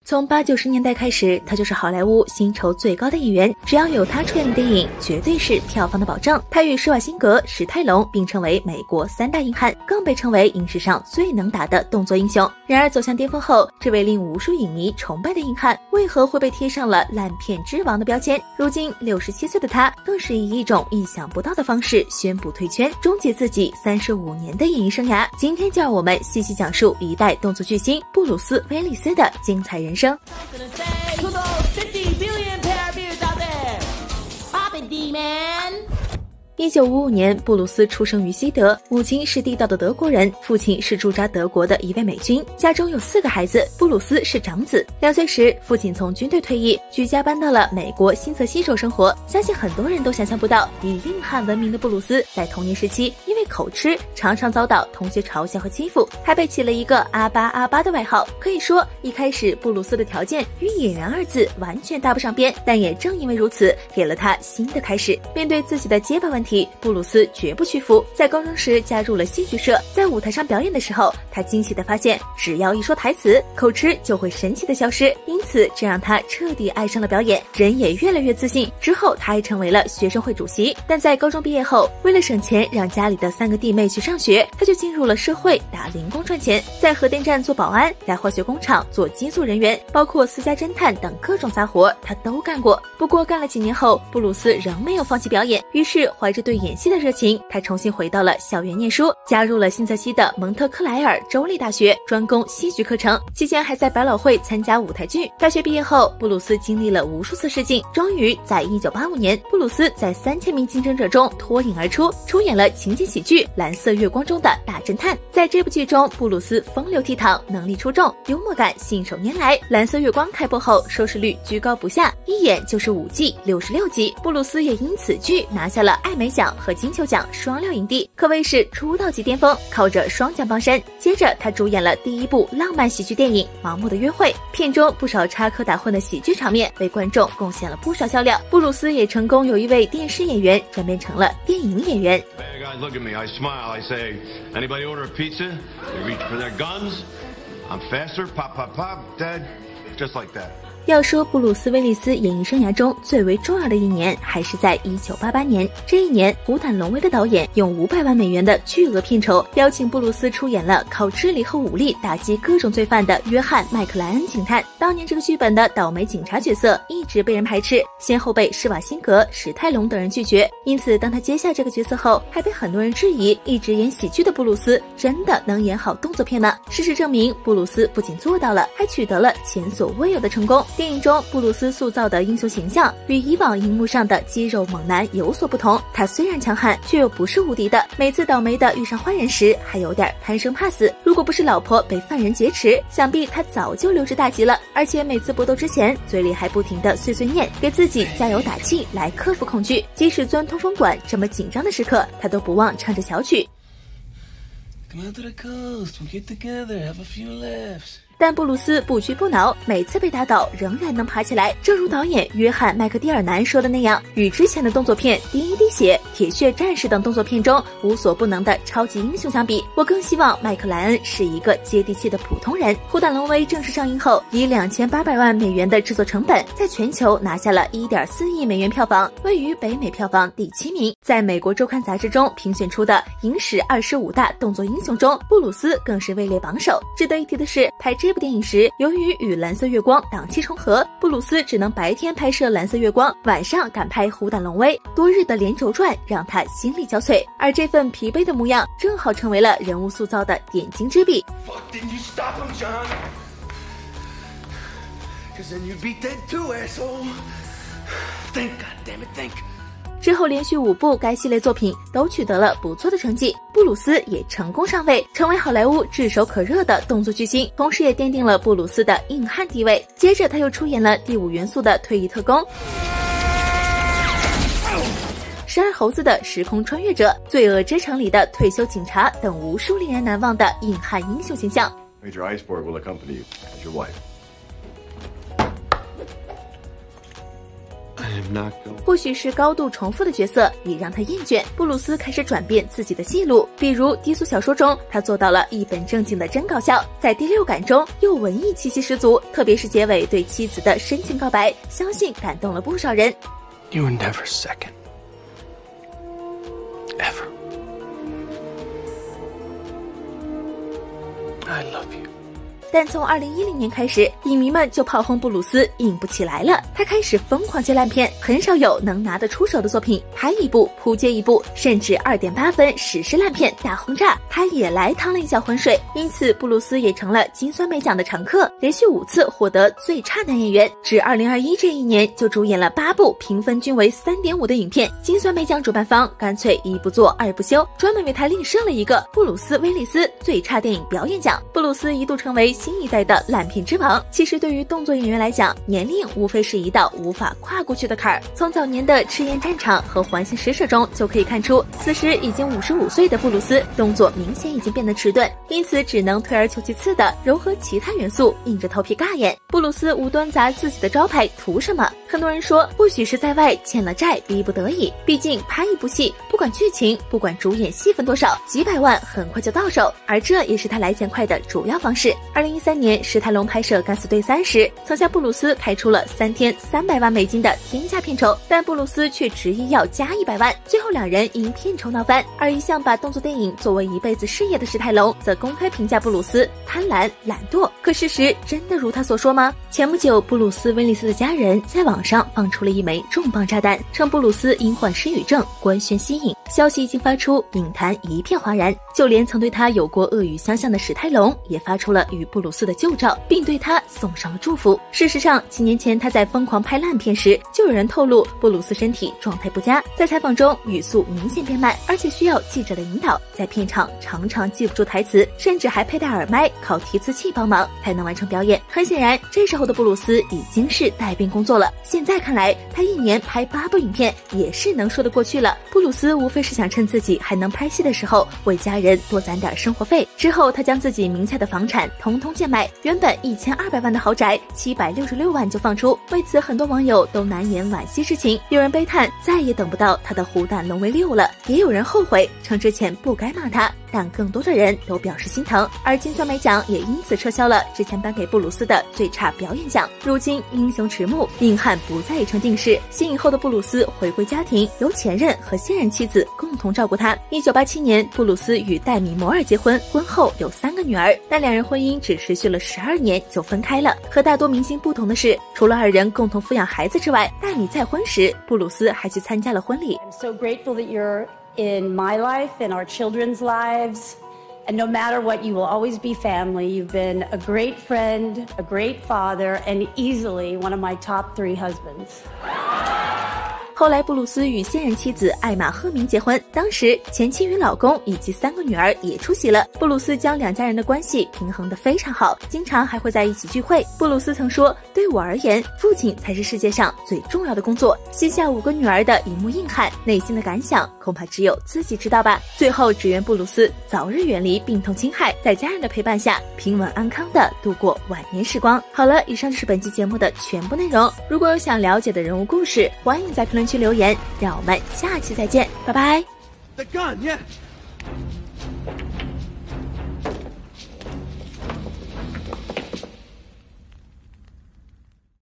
从80、90年代开始，他就是好莱坞薪酬最高的演员，只要有他出演的电影，绝对是票房的保证。他与施瓦辛格、史泰龙并称为美国3大硬汉，更被称为影史上最能打的动作英雄。然而走向巅峰后，这位令无数影迷崇拜的硬汉，为何会被贴上了烂片之王的标签？如今67岁的他，更是以一种意想不到的方式宣布退圈，终结自己35年的演艺生涯。今天就让我们细细讲述一代动作巨星布鲁斯·威利斯的精彩人生。1955年，布鲁斯出生于西德，母亲是地道的德国人，父亲是驻扎德国的一位美军，家中有4个孩子，布鲁斯是长子。2岁时，父亲从军队退役，举家搬到了美国新泽西州生活。相信很多人都想象不到，以硬汉闻名的布鲁斯，在童年时期因为口吃，常常遭到同学嘲笑和欺负，还被起了一个阿巴的外号。可以说，一开始布鲁斯的条件与演员2字完全搭不上边，但也正因为如此，给了他新的开始。面对自己的结巴问题，布鲁斯绝不屈服。在高中时加入了戏剧社，在舞台上表演的时候，他惊喜地发现，只要一说台词，口吃就会神奇地消失。因此，这让他彻底爱上了表演，人也越来越自信。之后，他还成为了学生会主席。但在高中毕业后，为了省钱让家里的3个弟妹去上学，他就进入了社会打零工赚钱，在核电站做保安，在化学工厂做机组人员，包括私家侦探等各种杂活，他都干过。不过干了几年后，布鲁斯仍没有放弃表演，于是怀着对演戏的热情，他重新回到了校园念书，加入了新泽西的蒙特克莱尔州立大学，专攻戏剧课程。期间还在百老汇参加舞台剧。大学毕业后，布鲁斯经历了无数次试镜，终于在1985年，布鲁斯在3000名竞争者中脱颖而出，出演了情景喜剧《蓝色月光》中的大侦探。在这部剧中，布鲁斯风流倜傥，能力出众，幽默感信手拈来。《蓝色月光》开播后，收视率居高不下，一演就是5季66集。布鲁斯也因此剧拿下了艾美奖和金球奖双料影帝，可谓是出道即巅峰，靠着双奖傍身。接着他主演了第一部浪漫喜剧电影《盲目的约会》，片中不少插科打诨的喜剧场面为观众贡献了不少笑料。布鲁斯也成功由一位电视演员转变成了电影演员。 Look at me, I smile, I say, anybody order a pizza? They reach for their guns. I'm faster, pop, pop, pop, dead, just like that. 要说布鲁斯·威利斯演艺生涯中最为重要的一年，还是在1988年。这一年，虎胆龙威的导演用500万美元的巨额片酬，邀请布鲁斯出演了靠智力和武力打击各种罪犯的约翰·麦克莱恩警探。当年这个剧本的倒霉警察角色一直被人排斥，先后被施瓦辛格、史泰龙等人拒绝。因此，当他接下这个角色后，还被很多人质疑，一直演喜剧的布鲁斯真的能演好动作片吗？事实证明，布鲁斯不仅做到了，还取得了前所未有的成功。电影中，布鲁斯塑造的英雄形象与以往荧幕上的肌肉猛男有所不同。他虽然强悍，却又不是无敌的。每次倒霉的遇上坏人时，还有点贪生怕死。如果不是老婆被犯人劫持，想必他早就溜之大吉了。而且每次搏斗之前，嘴里还不停地碎碎念，给自己加油打气，来克服恐惧。即使钻通风管这么紧张的时刻，他都不忘唱着小曲。Come out to the coast, we'll get together, have a few laughs. 但布鲁斯不屈不挠，每次被打倒仍然能爬起来。正如导演约翰·麦克蒂尔南说的那样，与之前的动作片《第一滴血》《铁血战士》等动作片中无所不能的超级英雄相比，我更希望麦克莱恩是一个接地气的普通人。《虎胆龙威》正式上映后，以2800万美元的制作成本，在全球拿下了1.4亿美元票房，位于北美票房第7名。在美国周刊杂志中评选出的影史25大动作英雄中，布鲁斯更是位列榜首。值得一提的是，拍这部电影时，由于与蓝色月光档期重合，布鲁斯只能白天拍摄蓝色月光，晚上赶拍虎胆龙威，多日的连轴转让他心力交瘁。而这份疲惫的模样，正好成为了人物塑造的点睛之笔。之后连续5部该系列作品都取得了不错的成绩，布鲁斯也成功上位，成为好莱坞炙手可热的动作巨星，同时也奠定了布鲁斯的硬汉地位。接着他又出演了《第5元素》的退役特工，12猴子的时空穿越者，罪恶之城里的退休警察等无数令人难忘的硬汉英雄形象。 Major Iceborg will accompany you as your wife. I 或许是高度重复的角色也让他厌倦，布鲁斯开始转变自己的戏路，比如低俗小说中，他做到了一本正经的真搞笑，在第六感中又文艺气息十足，特别是结尾对妻子的深情告白，相信感动了不少人。 You were never second. Ever. I love you. 但从2010年开始，影迷们就炮轰布鲁斯硬不起来了，他开始疯狂接烂片，很少有能拿得出手的作品，拍一部扑接一部，甚至2.8分史诗烂片大轰炸，他也来趟了一小浑水，因此布鲁斯也成了金酸梅奖的常客，连续5次获得最差男演员，至2021这一年就主演了8部评分均为3.5的影片，金酸梅奖主办方干脆一不做二不休，专门为他另设了一个布鲁斯威利斯最差电影表演奖。布鲁斯一度成为新一代的烂片之王。其实对于动作演员来讲，年龄无非是一道无法跨过去的坎儿。从早年的《赤焰战场》和《环形使者》中就可以看出，此时已经55岁的布鲁斯动作明显已经变得迟钝，因此只能退而求其次的糅合其他元素，硬着头皮尬演。布鲁斯无端砸自己的招牌，图什么？很多人说，或许是在外欠了债，逼不得已。毕竟拍一部戏，不管剧情，不管主演戏份多少，几百万很快就到手，而这也是他来钱快的主要方式。2013年，史泰龙拍摄《敢死队3》时，曾向布鲁斯开出了3天300万美金的天价片酬，但布鲁斯却执意要加100万，最后两人因片酬闹翻。而一向把动作电影作为一辈子事业的史泰龙，则公开评价布鲁斯贪婪、懒惰。可事实真的如他所说吗？前不久，布鲁斯·威利斯的家人在网上放出了一枚重磅炸弹，称布鲁斯因患失语症，官宣息影。消息一经发出，影坛一片哗然，就连曾对他有过恶语相向的史泰龙也发出了与布鲁斯的旧照，并对他送上了祝福。事实上，几年前他在疯狂拍烂片时，就有人透露布鲁斯身体状态不佳，在采访中语速明显变慢，而且需要记者的引导，在片场常常记不住台词，甚至还佩戴耳麦靠提词器帮忙才能完成表演。很显然，这时候的布鲁斯已经是带病工作了。现在看来，他一年拍8部影片也是能说得过去了。布鲁斯无非是想趁自己还能拍戏的时候，为家人多攒点生活费。之后，他将自己名下的房产统统贱卖，原本1200万的豪宅766万就放出。为此，很多网友都难言惋惜之情，有人悲叹再也等不到他的虎胆龙威6了，也有人后悔称之前不该骂他，但更多的人都表示心疼。而金酸梅奖也因此撤销了之前颁给布鲁斯的最差表演奖。如今英雄迟暮，硬汉不再已成定式，新影后的布鲁斯回归家庭，由前任和现任妻子共同照顾他。1987年，布鲁斯与戴米摩尔结婚，婚后有3个女儿，但两人婚姻只持续了12年就分开了。和大多明星不同的是，除了2人共同抚养孩子之外，戴米再婚时，布鲁斯还去参加了婚礼。 I'm so grateful that you're in my life and our children's lives. And no matter what, you will always be family. You've been a great friend, a great father, and easily one of my top 3 husbands. 后来布鲁斯与现任妻子艾玛·赫明结婚，当时前妻与老公以及3个女儿也出席了。布鲁斯将2家人的关系平衡得非常好，经常还会在一起聚会。布鲁斯曾说，对我而言，父亲才是世界上最重要的工作。膝下5个女儿的荧幕硬汉，内心的感想恐怕只有自己知道吧。最后只愿布鲁斯早日远离病痛侵害，在家人的陪伴下平稳安康地度过晚年时光。好了，以上就是本期节目的全部内容。如果有想了解的人物故事，欢迎在评论区留言，让我们下期再见，拜拜。 The gun, yeah.